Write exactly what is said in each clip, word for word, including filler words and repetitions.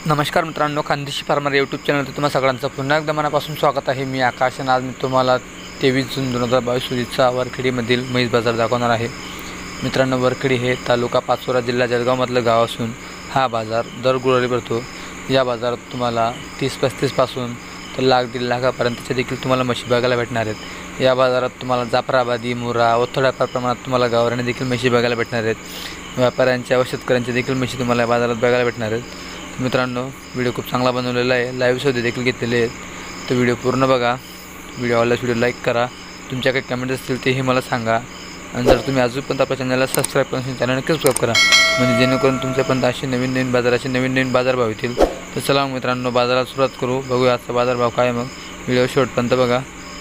नमस्कार मित्रांनो, Khandeshi farmer YouTube चॅनलवर तुम्हा सगळ्यांचं पुन्हा एकदा मनापासून स्वागत आहे। मी आकाश आणि आज मी तुम्हाला तेवीस जून दोन हजार बावीस रोजीचा वरखेडीमधील म्हैस बाजार दाखवणार आहे। मित्रांनो, वरखेडी हे तालुका पाचोरा जिल्हा जळगावमधलं गाव असून हा बाजार दर गुरुवारी भरतो। या बाजारात तुम्हाला तीस पस्तीस पासून तर लाख दीड लाखापर्यंतचे देखील तुम्हाला म्हशी बघायला भेटणार आहेत। या बाजारात तुम्हाला जाफराबादी, मुरा व थोड्याफार प्रमाणात तुम्हाला गावरानी देखील म्हशी बघायला भेटणार आहेत। व्यापाऱ्यांच्या व शेतकऱ्यांच्या देखील म्हशी तुम्हाला या बाजारात बघायला भेटणार आहेत। मित्रांनो, व्हिडिओ खूप चांगला बनवलेला आहे, लाईव्ह सौदे देखील घेतलेले आहेत। तर व्हिडिओ पूर्ण बघा, व्हिडिओ आवडल्यास व्हिडिओ लाईक करा, तुमच्या काही कमेंट्स असतील तेही मला सांगा। आणि जर तुम्ही अजूनपर्यंत आपल्या चॅनलला सबस्क्राईब करून असेल चॅनल नक्की सबस्क्राईब करा, म्हणजे जेणेकरून तुमच्यापर्यंत असे नवीन नवीन बाजाराचे नवीन नवीन बाजारभाव येतील। तर चला मित्रांनो, बाजारात सुरुवात करू, बघूया आजचा बाजारभाव काय। मग व्हिडिओ शेवटपर्यंत बघा।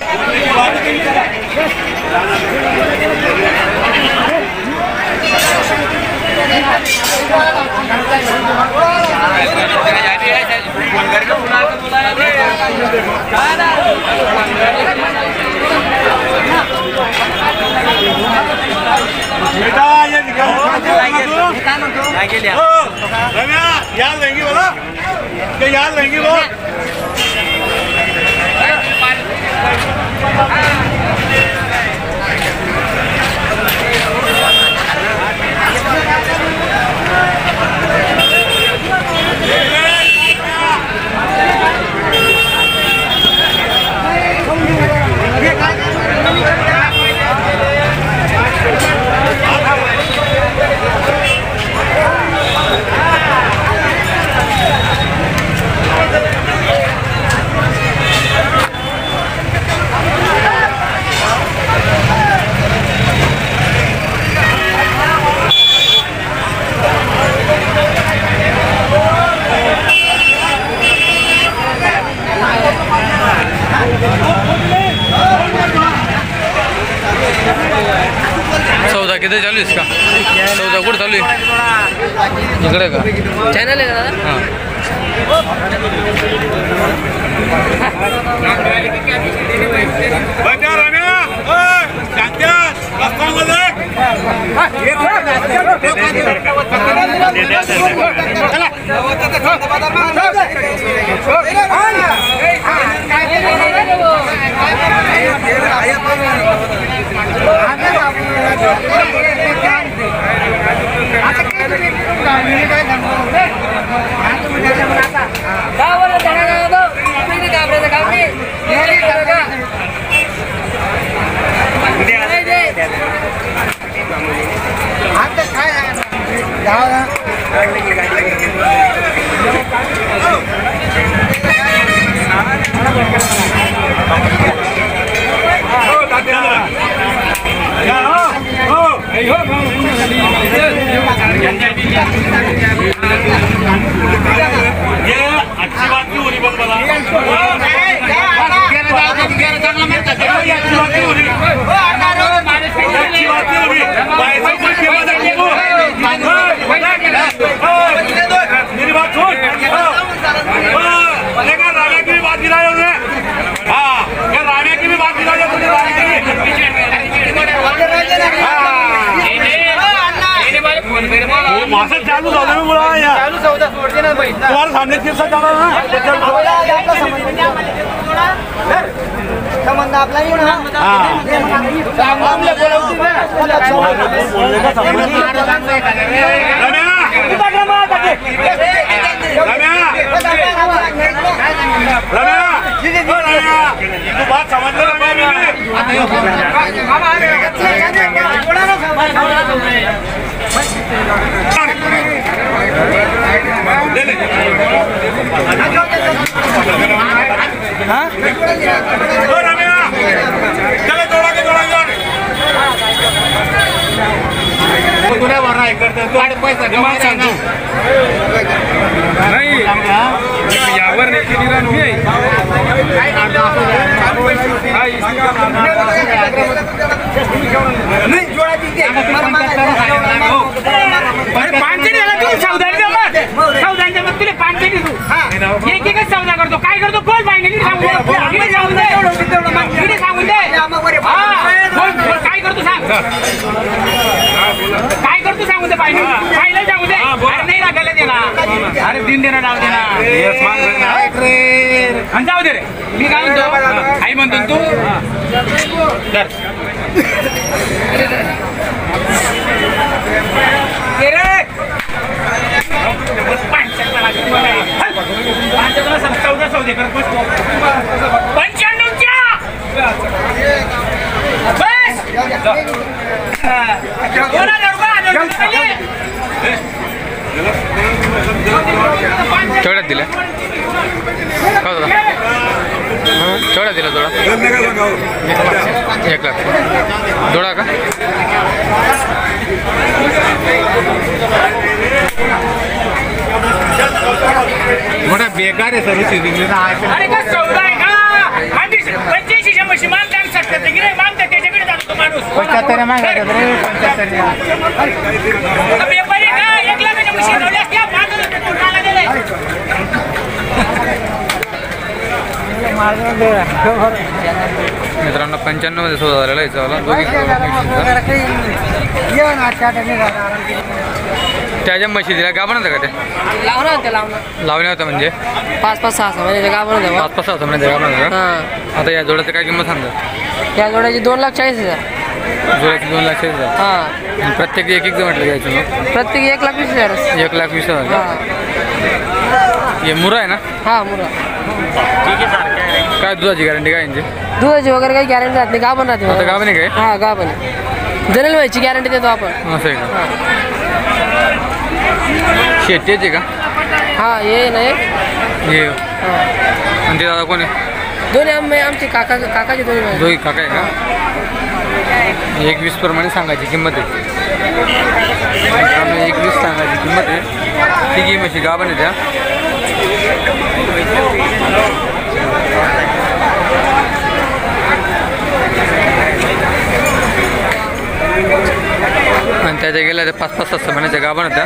याद रहेंगी बोला, याद रहेंगी वो। सौदा किती चालू आहे का? सौदा कुठं चालू आहे? इकडे का चॅनल आहे का? हां, ये अच्छी बात क्यों हो रही बोल बोला मेरी बात सुन। राणा की भी बात गिराई उन्हें। हाँ, राणा की भी बात गिराई तुझे, राणा की मासा चालू सौदा में बोला यार, चालू सौदा छोड़ देना भाई, तुम्हारे सामने किसका चला ना संबंध आपला ही ना। हां, सामने बोला उसी में बोलने का संबंध रम्या रम्या रम्या तू बात समझ ले रम्या। ले ले हाँ रम्या चले दौड़ा के दौड़ा तुला भरना है करते तू आठ पैसा जमा सांगू नाही यावर नाही केली ना मी नाही जोडा तिथे पांचशे दिला तू सौदाच्या मत सौदाच्या मत तुला पांचशे दे तू एक एक सौदा करतो काय करतो कोण फायनली सांगू दे सांगू दे सांगू दे काय करतो सांग काय करतो सांगू दे फायनल फायनल सांगू दे अरे नाही राखायला देना अरे तीन देना डाव देना आणि जाऊ दे रे मी काय म्हणतो आई म्हणतो तू धर. ये रे चौदा चौदे कर पंच्याण्णवच्या बस दोन हजार रुपये केवढ्यात दिल्या का दादा केवढ्यात दिला जोडा एक लाख जोडा का मोठा बेकार आहे सर्व. अरे का चौदा आहे का आम्ही पंच्याऐंशीच्या म्हशी मागतात सत्तर की नाही मागतात त्याच्याकडे जातो माणूस पंच्याहत्तर मागतात रे पंच्याहत्तर व्यापारी का एक लाखाच्या म्हशी लावल्या असत्या पाच हजार कोणाला गेले मित्रांनो पंच्याण्णव मध्ये सौदा झालेला याचा दोघी त्याच्या म्हशी दिल्या गाभण होत्या का त्या लावणार होत्या लावणार लावल्या होत्या म्हणजे पाच पाच सहा सहा महिन्याच्या गाभण होत्या पाच पाच सहा महिन्याच्या गाभण होत्या हां. आता या जोड्याचं काय किंमत सांगतात त्या जोड्याची दोन लाख चाळीस हजार जोड्याची दोन लाख चाळीस हजार हां. आणि प्रत्येक एक एक म्हटलं घ्यायचं मग प्रत्येक एक लाख वीस हजार एक लाख वीस हजार हां. हे मुरा आहे ना हां मुरा काय दुधाची गॅरंटी काय यांची दुधाची वगैरे काही गॅरंटी राहत नाही गाभण राहते आता गाभण आहे काय हां गाभण जनेल व्हायची गॅरंटी देतो आपण असं आहे का शेतीचे का हां ये नाही हे आणि ते दादा कोण आहे दोन्ही आम्ही आमचे काका काकाचे दोन्ही भाऊ. दोघी काका आहे का एक वीस प्रमाणे सांगायची किंमत आहे मित्रांनो एक वीस सांगायची किंमत आहे तिघी म्हशी गाभण आहे त्या आणि त्याच्या गेल्या त्या पाच पाच सात सहा महिन्याच्या गाभण होत्या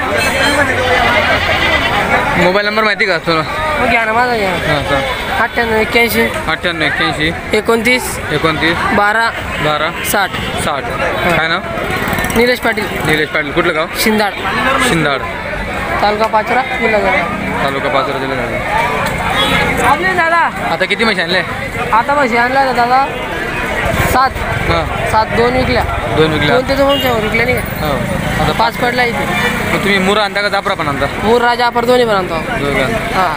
मोबाईल नंबर माहिती का तुला मग घ्या ना माझा घ्या हां सर अठ्ठ्याण्णव एक्क्याऐंशी अठ्ठ्याण्णव एक्क्याऐंशी एकोणतीस एकोणतीस बारा बारा साठ साठ काय नाव निलेश पाटील निलेश पाटील कुठलं गाव शिंदाड शिंदाड तालुका पाचोरा जिल्हा जळगाव. तालुका पाचोरा जिल्हा जळगाव. आपले दादा आता किती म्हशी आणले आता म्हशी आणल्या ना दादा सात हां सात दोन विकल्या दोन विकल्या दोन त्याचं म्हणून विकल्या नाही का हो आता पाच पडल्या इथे मग तुम्ही मुरा आणता का जाफरा पण आणता मूर राजा आपण दोन्ही पण आणतो दोघं हां.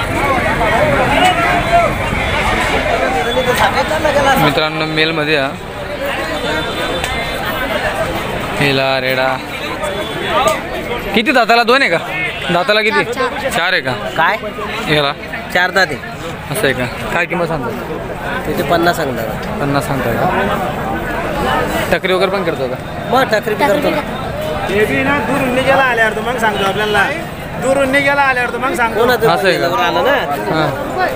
मित्रांनो मेलमध्ये या हिला रेडा किती दाताला दोन आहे का दाताला किती चार आहे का काय याला चार दाते असं आहे का काय किंमत सांगता तिथे पन्नास सांगतात पन्नास सांगताय का टकरी वगैरे पण करतो का मग टाकरी करतो ना हे बी ना दुरून निघायला आल्यावर तर मग सांगतो आपल्याला दुरून निघायला आल्यावर तर मग सांगतो असं आहे का आलं ना हां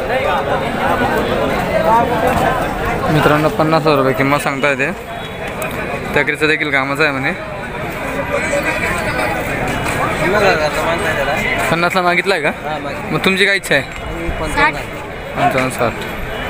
मित्रांनो पन्नास हजार रुपये किंमत सांगता येते टकरीचं देखील कामाचं आहे म्हणे पन्नासला मागितलं आहे का मग तुमची काय इच्छा आहे पंचावन्न साठ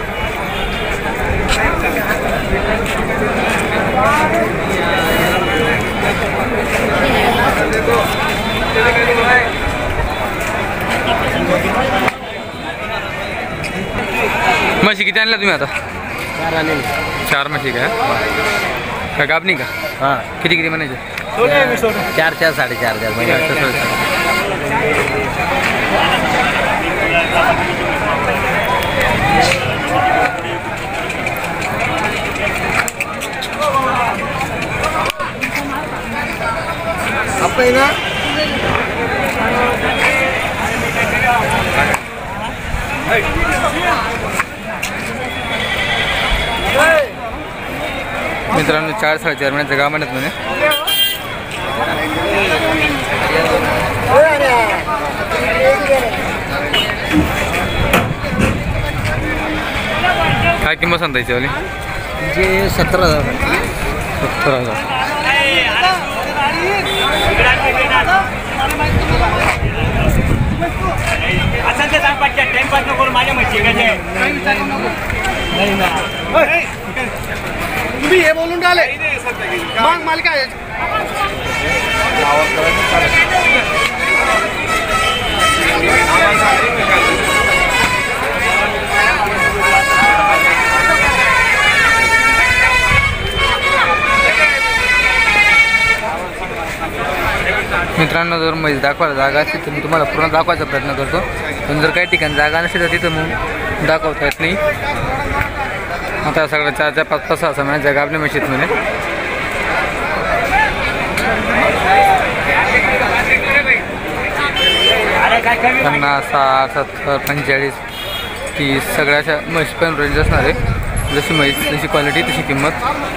म्हशी किती आणल्या तुम्ही आता चार म्हशी काय का गाबणी का हां किती किती म्हणायचे चार चार साडेचार चार आपण ना मित्रांनो चार साडेचार महिन्याचं गाव म्हणत म्हणे काय किंमत सांगता याच्यावाली जे सतरा हजार सत्तर हजार असं ते सांग पाचशे टाइमपास नको करू माझ्या म्हशी तुम्ही हे बोलून राहिले मग मला काय का मित्रांनो जर म्हैस दाखवायला जागा असते तर मी तुम्हाला पूर्ण दाखवायचा प्रयत्न करतो, पण जर काही ठिकाणी जागा नसेल तर तिथं मग दाखवता येत नाही. आता सगळं चार चार पाच पाच सहा सहा महिन्याच्या गाभल्या म्हशीत म्हणे. पन्नास साठ सत्तर पंचेचाळीस तीस सगळ्या अशा म्हशी पण रेंज असणार आहे. जशी म्हैस जशी क्वालिटी तशी किंमत.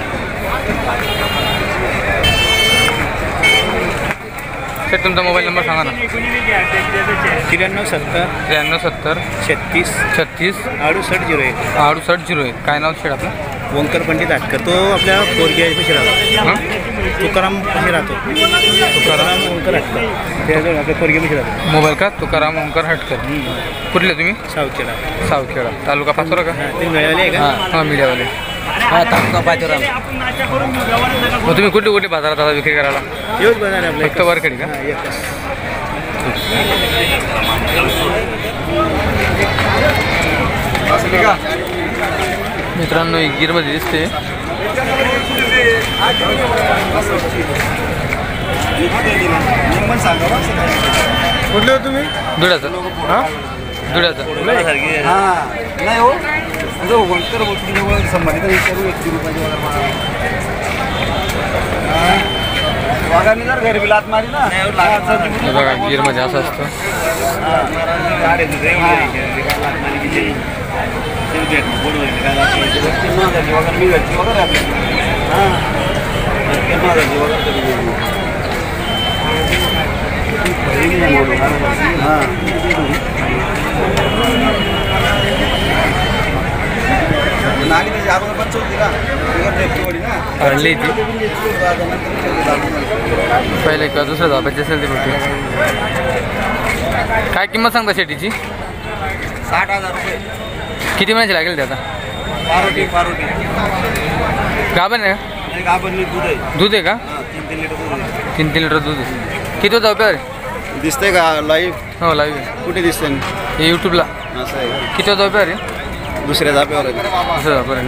सर तुमचा मोबाईल नंबर सांगा ना. त्र्याण्णव सत्तर त्र्याण्णव सत्तर छत्तीस छत्तीस अडुसष्ट झिरो एक. अडुसष्ट झिरो एक. काय नाव शेड आपलं? ओंकार पंडित आटकर. तो आपल्या पोरगी पैसे राहतो. हां तुकाराम पैसे राहतो. तुकाराम ओंकार आटकर त्याजवळ आपल्या पोरगी पैसे राहतो. मोबाईल का? तुकाराम ओंकार हटकर. कुठले तुम्ही? सावखेडा. सावखेडा तालुका पाचोरा का? ते मिळाले आहे का? हां हां मीडियावाले. हा तालुका पाचोरा. मग तुम्ही कुठे कुठे बाजारात आता विक्री करायला? येऊच बाजार आहे आपल्या फक्त वरखेडी का? हां एकच. मित्रांनो एक गिरमध्ये दिसते. कुठले हो तुम्ही? धुळ्याचं. हां धुळ्याचं. नाही हो संबंधित विचारू एकशे रुपयाची जर घरी लात मारी ना हे बघा गिरमध्ये असं असतं. नाली त्याची अगोदर पण चौथी ना हरली ती पहिले का दुसऱ्या धाब्याची असेल ती मोठी. काय किंमत सांगता शेतीची? साठ हजार रुपये. किती महिन्याची लागेल ते आता? पारोटी पारोटी गाभण आहे का? गाभण दूध आहे. दूध आहे का? तीन तीन लिटर दूध आहे. तीन तीन लिटर दूध आहे. किती होता रुपये? दिसतंय का लाईव्ह? हो लाईव्ह. कुठे दिसतंय? हे यूट्यूबला. असं आहे का? किती होता रुपये रे? दुसऱ्या जाप्यावर आहे. असं बरं.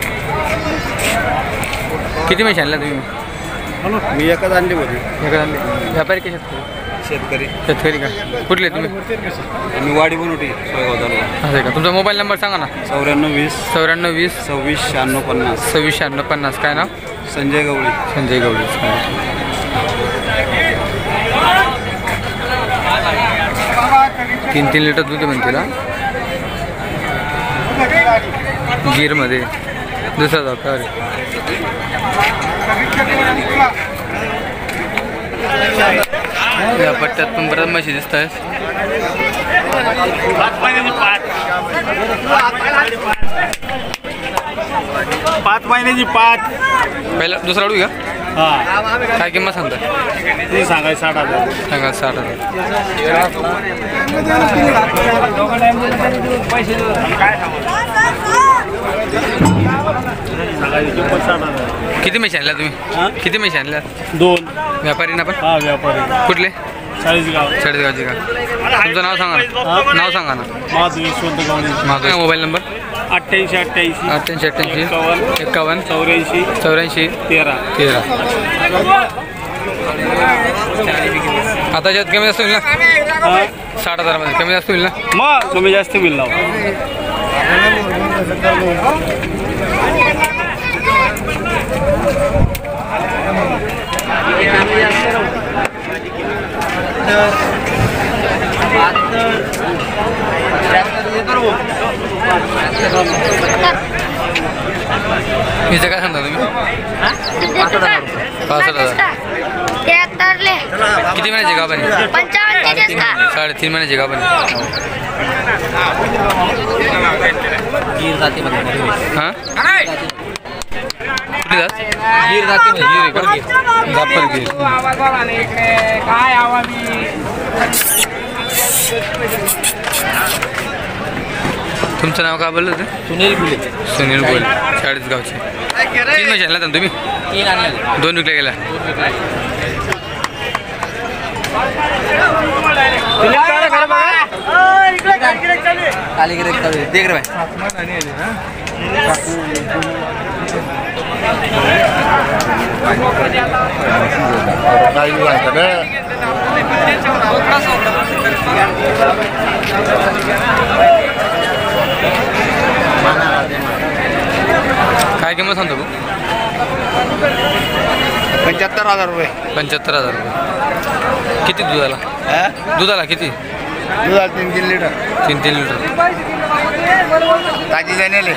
किती महिने आणल्या तुम्ही? मी एकच आणली होती. एका आणले. व्यापारी की शेतकरी? शेतकरी. शेतकरी का? कुठले तुम्ही? मी वाडी बनवते सोयगाव तालुका. असं आहे का? तुमचा मोबाईल नंबर सांगा ना. चौऱ्याण्णव वीस चौऱ्याण्णव वीस सव्वीस शहाण्णव पन्नास. सव्वीस शहाण्णव पन्नास. काय नाव? संजय गवळी. संजय गवळी. तीन तीन लिटर दूध म्हणते ना गिरमध्ये. दुसरा जाता या पट्ट्यात पण बऱ्याच म्हशी दिसत आहेत. पाच महिन्याची पाच. पहिला दुसरा अडू का? हा काय किंमत सांगता? ते सांगाय साठ हजार. सांगा साठ हजार. किती म्हशी आणल्या तुम्ही? किती म्हशी आणल्या? दोन. व्यापारीना पण? हा व्यापारी. कुठले? चाळीसगाव. चाळीसगावचे का? तुमचं नाव सांगा ना. नाव सांगा ना. माझं यशवंत गावणे. माझा मोबाईल नंबर अठ्ठ्याऐंशी अठ्ठ्याऐंशी अठ्ठ्याऐंशी अठ्ठ्याऐंशी एकावन्न चौऱ्याऐंशी चौऱ्याऐंशी तेरा. तेरा. आता याच्यात कमी जास्त होईल ना? साठ हजारामध्ये कमी जास्त होईल ना? मग कमी जास्त बिल लाव. हिचं काय सांगता तुम्ही? पासष्ट हजार. किती महिन्याची गाभण आहे? साडेतीन महिन्याची गाभण आहे. गीर जातीमध्ये हां कुठे जात? गीर जातीमध्ये गिर आहे का? जापर गिर. तुमचं नाव काय बोललं होतं? सुनील गुले. सुनील गोल चाळीस गावचे. तीन महिने आणला तुम्ही? तीन आणले. दोन विकले गेला. खाली गिरे देख रे भाई. काय किंमत सांगतो तू? पंच्याहत्तर हजार रुपये पंच्याहत्तर हजार रुपये. किती दुधाला? दुधाला किती? दुधाला तीन तीन लिटर तीन तीन लिटर. ताजी जाणेले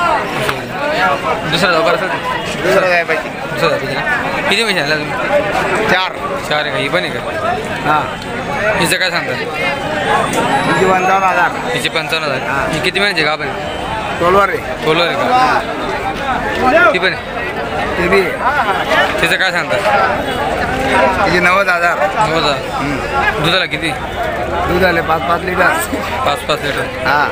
दुसरा जाऊ करायचं? दुसरं काय पाहिजे दुसरा जाऊ पाहिजे. किती पैसे आणला तुम्ही? चार चार आहे का? ही पण आहे का? हां हिचं काय सांगता? तुझी पंचावन्न हजार हिचे पंचावन्न हजार. ही किती महिन्याची का आपण? टोलवर आहे टोलर आहे का? ती पण आहे. ते बी तिचं काय सांगता? तिचे नव्वद हजार नव्वद हजार. दुधाला किती? दूध आले पाच पाच लिटर पाच पाच लिटर. हां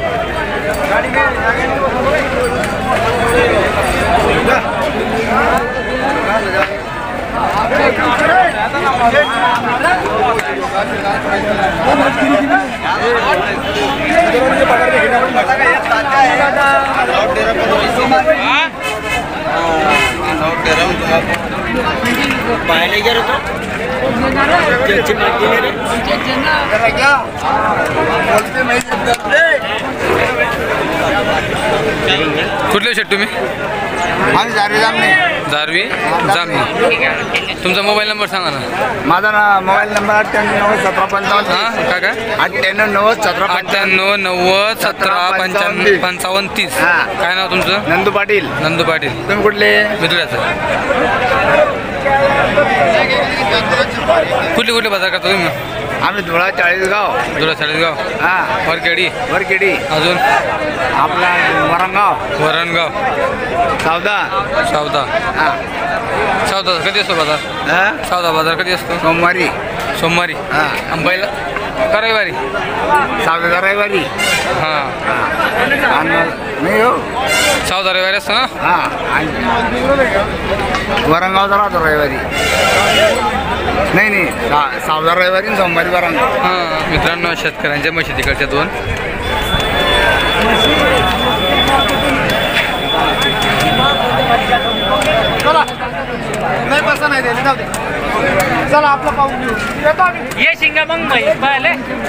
पाहायला गेलो तो कुठले शेट तुम्ही? आम्ही जारवी जामणे जारवी जामणी. तुमचा मोबाईल नंबर सांगा ना. माझा ना मोबाईल नंबर अठ्ठ्याण्णव नव्वद सतरा पंचावन्न हां काय काय? अठ्ठ्याण्णव नव्वद सतरा पंचावन्न अठ्ठ्याण्णव नव्वद सतरा पंच्याण्णव पंचावन्न तीस. हां. काय नाव तुमचं? नंदू पाटील. नंदू पाटील. तुम्ही कुठले? मिथुल्याचं. कुठले कुठले बाजार करता तुम्ही? आम्ही धुळा चाळीसगाव धुळा चाळीसगाव. हां वरखेडी. वरखेडी अजून आपला वरणगाव वरणगाव. सावदा सावदा. हां सावदा कधी असतो बाजार? हां सावदा बाजार कधी असतो? सोमवारी सोमवारी. हां अंबाईला का रविवारी? सावदा रविवारी हां. आणि नाही हो सावदा रविवारी असतो ना? हां आणि वरणगावचा राहतो रविवारी. नाही नाही सा सावदा रविवारी आणि सोमवारी वरणगाव. हां. मित्रांनो शेतकऱ्यांच्या म्हशी तिकडच्या दोन. नाही बसा नाही द्यायला जाऊ दे. चला आपलं पाहून घेऊ. येतो आम्ही. ये शिंगा मग म्हैस पाहिले.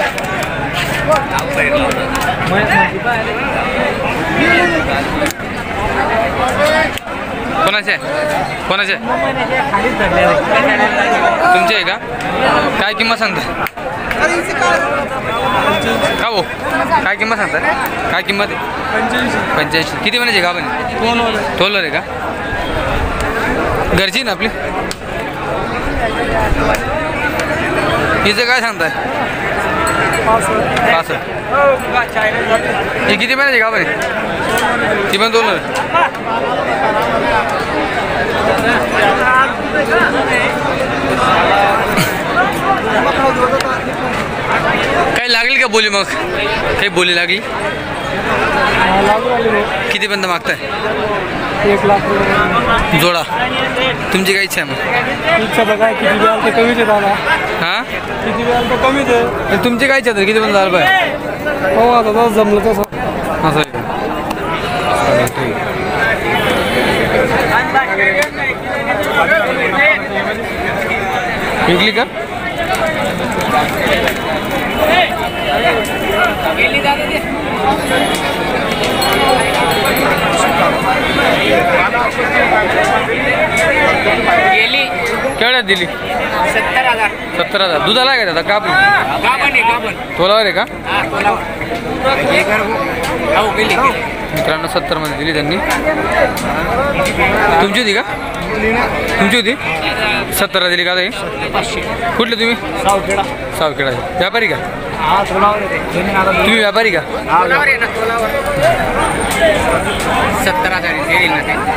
कोणाचे आहे? कोणाचे आहे? तुमचे आहे का? काय किंमत सांगता? का हो काय किंमत सांगता? काय किंमत आहे? पंच्याऐंशी. किती महिन्याची का आपण? टोलर आहे का? घरची ना आपली? हिचं काय सांगताय? पासष्ट. ही किती महिन्याची का आपण? ती पण टोलर. काही लागली का बोली? मग काही बोली लागली? कितीपर्यंत मागताय? एक लाख जोडा. तुमची काय इच्छा आहे मग? इच्छा बघा किती वेळ तर कमीच आहे दादा. हां. किती वेळ तर कमीच आहे. तुमची काय इच्छा आहे? कितीपर्यंत झालं पाहिजे? हो आता जसं जमलं तसं. असं आहे का? चालेल, ठीक आहे. विकली का? गेली केवढ्यात दिली? सत्तर हजार. सत्तर हजार. दुधाला आहे का दादा? का आपली गाभण आहे गाभण. तोलावर आहे का? हा तोलावर. हो गेली गेली. मित्रांनो सत्तरमध्ये दिली त्यांनी. तुमची होती का? तुमची होती? सत्तरला दिली का ताई? कुठले तुम्ही? सावखेडा. सावखेडा. व्यापारी का? हा थोडावर येते. तुम्ही व्यापारी का? तोलावर आहे ना तोलावर. सत्तर हजार गेली ना ते.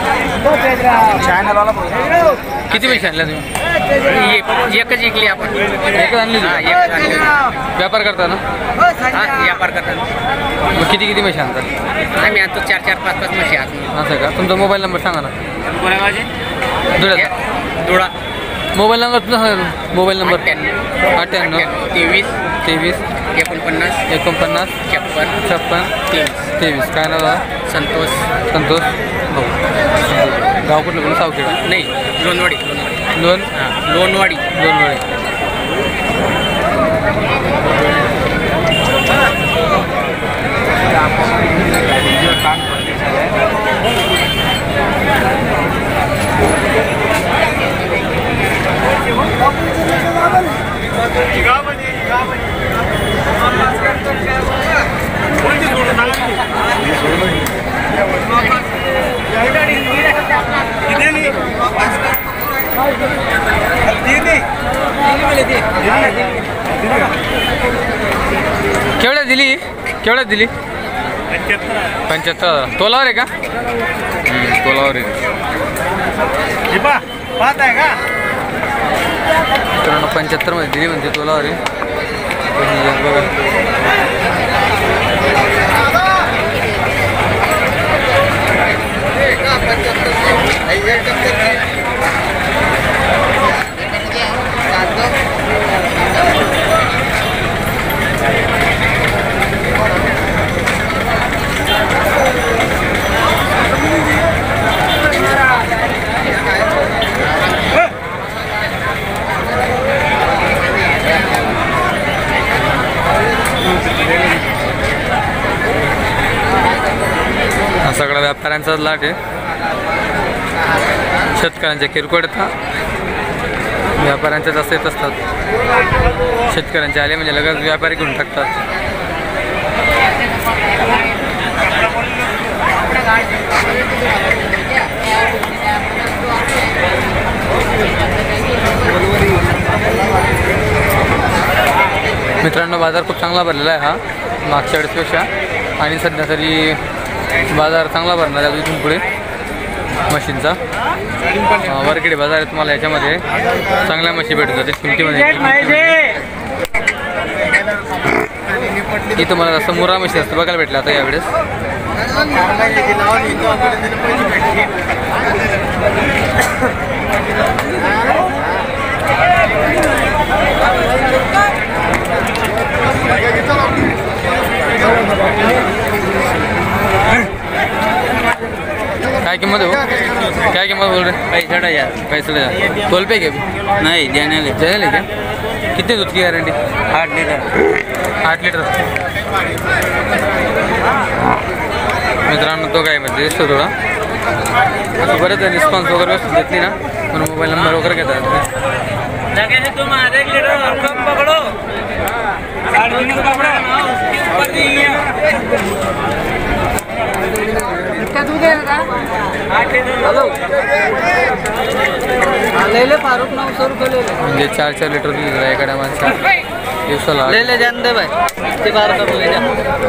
किती पैसे आणल्या तुम्ही? एक- एकच जिंकली आपण. एकच आणली हा तुम्ही? एकच आणली. व्यापार करता ना? हा व्यापार करतात. मग किती किती पैसे आणतात? आम्ही आणतो चार चार पाच पाच म्हशी आत. असं का? तुमचा मोबाईल नंबर सांगा ना. कोणा माझे धुळ्याचा धुळा मोबाईल नंबर तुमचा सांगा. मोबाईल नंबर अठ्ठ्याण्णव अठ्ठ्याण्णव तेवीस तेवीस एकोणपन्नास एकोणपन्नास छप्पन छप्पन तेवीस. तेवीस. काय नाव दादा? संतोष संतोष भाऊ. गाव कुठलं? पण सावखेडा. नाही लोणवाडी लोणवाडी दोन हां लोणवाडी. दोन वेळे. केवढ्या दिली केवढ्या दिली पंच्याहत्तर हजार तोलावर आहे का हम्म, तोलावर आहे पाहत आहे का मित्रांनो पंच्याहत्तर मध्ये दिली म्हणजे तोलावर आहे बघा. हा सगळा व्यापाऱ्यांचाच लाट आहे शेतकऱ्यांच्या किरकोळ येतात व्यापाऱ्यांच्या जास्त येत असतात शेतकऱ्यांचे आले म्हणजे लगेच व्यापारी घेऊन टाकतात मित्रांनो बाजार खूप चांगला भरलेला आहे हा मागच्या वेळेसपेक्षा आणि सध्या तरी बाजार चांगला भरणार आहे इथून पुढे मशीनचा वरखेडी बाजार आहे तुम्हाला याच्यामध्ये चांगल्या मशी भेटून जाते किमतीमध्ये इथं मला जास्त मुर्रा मशी असतं बघायला भेटलं आता यावेळेस काय किंमत हो काय किंमत बोल रहे पैंसठ हज़ार पैंसठ हज़ार तोल पे क्या नहीं देने ले देने ले क्या कितने दूध की गारंटी आठ लीटर आठ लीटर मित्रांनो तो काय मध्ये दिसतो थोडा असं बरेच रिस्पॉन्स वगैरे व्यवस्थित देत नाही ना म्हणून मोबाईल नंबर वगैरे घेतात तुम आधे लीटर कम पकड़ो फारूक नौ सौ रुपये ले म्हणजे चार चार लिटर दूध आहे एखाद्या माणसा दिवसाला ले ले जान दे भाई ते बार कर ले जा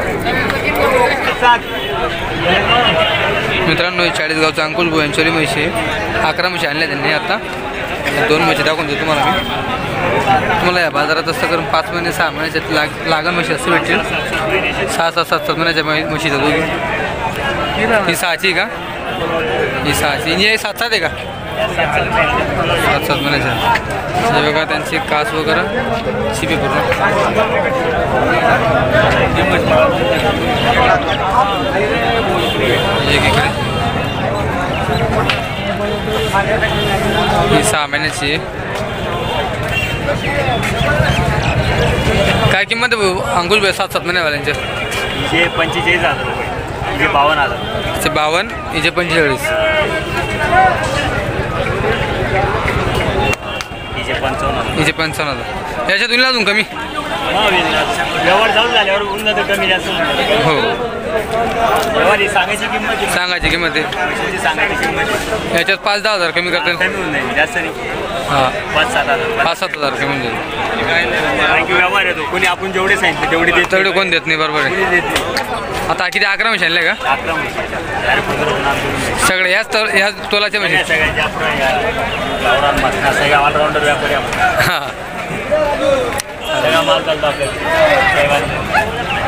मित्रांनो चाळीसगावचा अंकुश भाऊ यांची म्हशी अकरा म्हशी आणल्या त्यांनी आता दोन म्हशी दाखवून देतो तुम्हाला मी तुम्हाला या बाजारात असं करून पाच महिने सहा महिन्याच्यात लाग लागण म्हशी असं भेटतील सहा सात सात सात महिन्याच्या म्हशीचा दूध ही सहाची का ही सहाची ही सात सात आहे का सात सात महिन्याच्या हे बघा त्यांची कास वगैरे शिपी पूर्ण एक इकडे ही सहा महिन्याची काय किंमत आहे भाऊ अंकुश भाई सात सात महिन्यावाल्यांच्या हिचे पंचेचाळीस हजार रुपये हिचे बावन्न हजार हिचे बावन्न हिचे पंचेचाळीस हिचे पंचावन्न हिचे पंचावन्न हजार याच्या तुलना अजून कमी व्यवहार चालू झाल्यावर होऊन जातं कमी जास्त हो व्यवहार ही सांगायची किंमत आहे. सांगायची किंमत आहे म्हशीची सांगायची किंमत आहे. याच्यात पाच दहा हजार कमी करता कमी होऊन जाईल जास्त नाही हां पाच सात हजार पाच सात हजार कमी जाईल कारण की व्यवहार येतो कोणी आपण जेवढे सांगितले तेवढे देत तेवढे कोण देत नाही बरोबर आहे कोणी देत नाही. आता किती अकरा म्हशी आणल्या का अकरा म्हशी डायरेक्ट पंधरा होऊन आणतो. सगळे ह्याच तर ह्याच तोलाच्या म्हशी सगळ्या सगळ्या जाफरा गावरान मसना सगळ्या ऑलराऊंडर व्यापारी आपण हां सगळा माल चालतो आपल्याला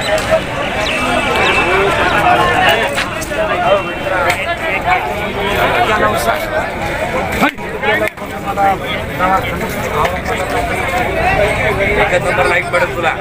एकच नंबर लाईक पडेल तुला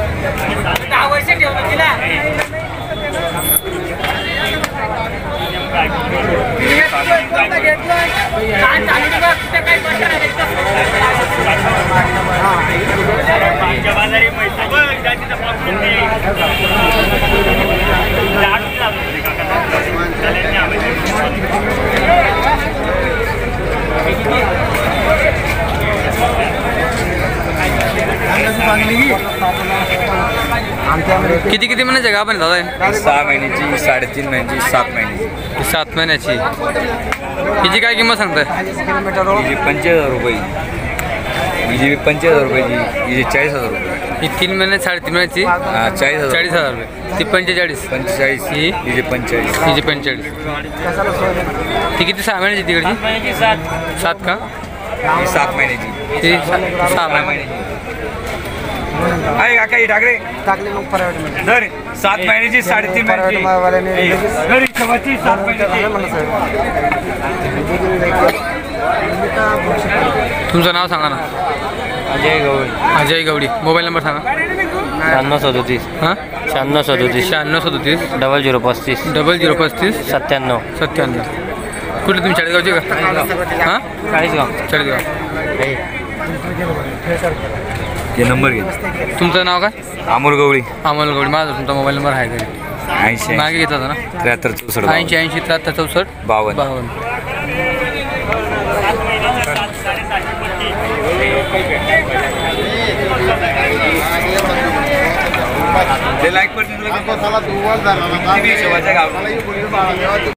दहा वर्ष ठेवलं तिला किती किती महिन्याचे का आपण दादा सहा महिन्याची साडेतीन महिन्याची सात महिन्याची ही सात महिन्याची हिची काय किंमत सांगताय हिची पंचेचाळीस हजार रुपये हिची पंचेचाळीस हजार रुपयाची हिची चाळीस हजार रुपये ही तीन महिने साडेतीन महिन्याची हा चाळीस हजार चाळीस हजार रुपये ती पंचेचाळीस पंचेचाळीस ही हिची पंचेचाळीस हिची पंचेचाळीस ती किती सहा महिन्याची तिकडची सात का ही सात महिन्याची ती सा- सहा महिने महिन्याची आहे काका ही टाकले टाकले मग परवड धर सात महिन्याची साडेतीन महिन्याची धर, ही सव्वाची सात महिन्याची तुमचं नाव सांगा ना अजय गवळी अजय गवडी मोबाईल नंबर सांगा शहाण्णव सदोतीस हां शहाण्णव सदोतीस शहाण्णव सदोतीस डबल झिरो पस्तीस डबल झिरो पस्तीस सत्त्याण्णव सत्त्याण्णव कुठले तुम्ही चाळीसगावचे का हां चाळीसगाव चाळीसगाव हे नंबर घे तुमचं नाव काय अमोल गवळी अमोल गवडी माझा तुमचा मोबाईल नंबर आहे घरी ऐंशी मागे घेतला होता ना त्र्याहत्तर चौसष्ट ऐंशी ऐंशी त्र्याहत्तर चौसष्ट बावन्न बावन्न ते लाईक पडतील